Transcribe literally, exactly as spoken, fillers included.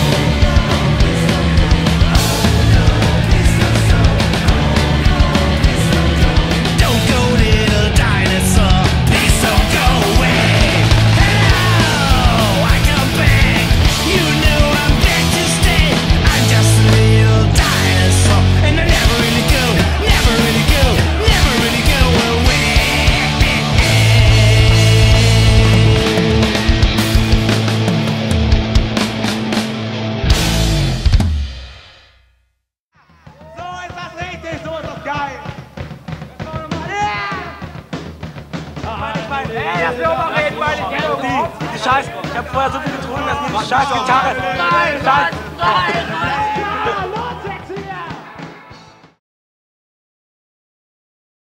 Ey, lass mich auch mal reden, weil ich kenne die, die Scheiß. Ich hab vorher so viel getrunken, dass mir die Scheiß Gitarre. Nein, nein, nein, nein!